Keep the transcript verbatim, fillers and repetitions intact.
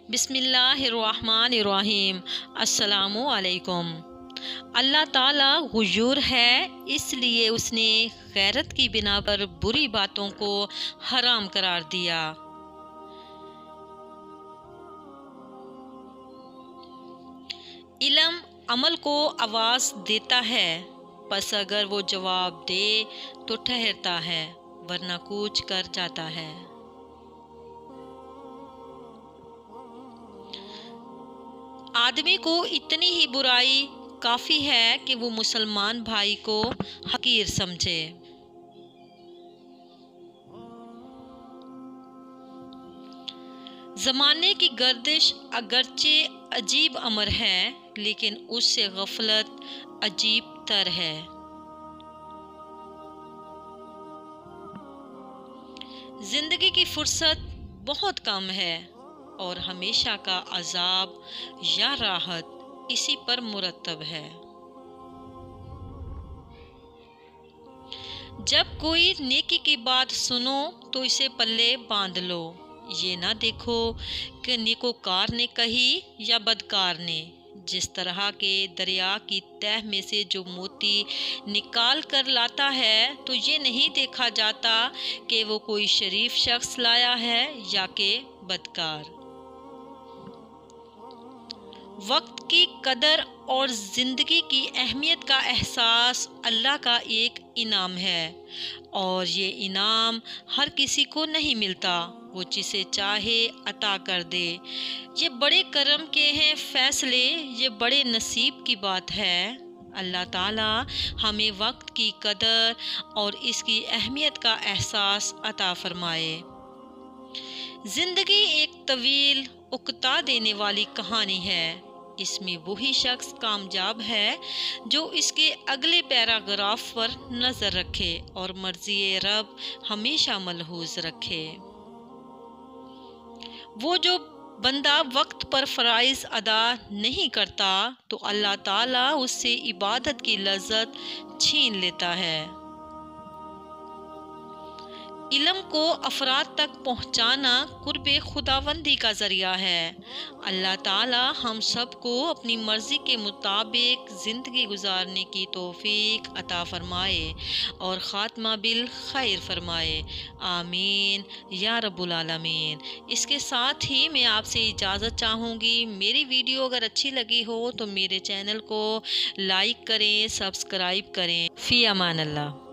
بسم اللہ الرحمن الرحیم۔ السلام علیکم۔ اللہ تعالیٰ غیور ہے، اس لیے اس نے غیرت کی بنا پر بری باتوں کو حرام قرار دیا۔ علم عمل کو آواز دیتا ہے، پس اگر وہ جواب دے تو ٹھہرتا ہے، ورنہ کوچ کر جاتا ہے۔ آدمی کو اتنی ہی برائی کافی ہے کہ وہ مسلمان بھائی کو حقیر سمجھے۔ زمانے کی گردش اگرچہ عجیب امر ہے، لیکن اس سے غفلت عجیب تر ہے۔ زندگی کی فرصت بہت کم ہے، اور ہمیشہ کا عذاب یا راحت اسی پر مرتب ہے۔ جب کوئی نیکی کی بات سنو تو اسے پلے باندھ لو، یہ نہ دیکھو کہ نیکوکار نے کہی یا بدکار نے۔ جس طرح کے دریا کی تہ میں سے جو موتی نکال کر لاتا ہے تو یہ نہیں دیکھا جاتا کہ وہ کوئی شریف شخص لایا ہے یا کہ بدکار۔ وقت کی قدر اور زندگی کی اہمیت کا احساس اللہ کا ایک انعام ہے، اور یہ انعام ہر کسی کو نہیں ملتا، وہ جسے چاہے عطا کر دے۔ یہ بڑے کرم کے ہیں فیصلے، یہ بڑے نصیب کی بات ہے۔ اللہ تعالیٰ ہمیں وقت کی قدر اور اس کی اہمیت کا احساس عطا فرمائے۔ زندگی ایک طویل اکتا دینے والی کہانی ہے۔ اس میں وہی شخص کامیاب ہے جو اس کے اگلے پیراگراف پر نظر رکھے اور مرضی رب ہمیشہ ملحوظ رکھے۔ وہ جو بندہ وقت پر فرائض ادا نہیں کرتا تو اللہ تعالیٰ اس سے عبادت کی لذت چھین لیتا ہے۔ علم کو افراد تک پہنچانا قرب خداوندی کا ذریعہ ہے۔ اللہ تعالیٰ ہم سب کو اپنی مرضی کے مطابق زندگی گزارنے کی توفیق عطا فرمائے اور خاتمہ بالخیر فرمائے، آمین یا رب العالمین۔ اس کے ساتھ ہی میں آپ سے اجازت چاہوں گی۔ میری ویڈیو اگر اچھی لگی ہو تو میرے چینل کو لائک کریں، سبسکرائب کریں۔ فی امان اللہ۔